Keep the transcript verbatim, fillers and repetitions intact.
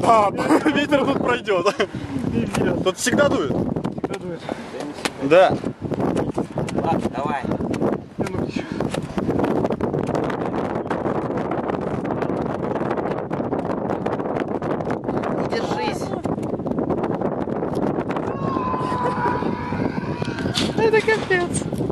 А, ветер тут пройдет. Тут всегда дует. Всегда дует. Да. Ладно, давай. Не держись. Это капец.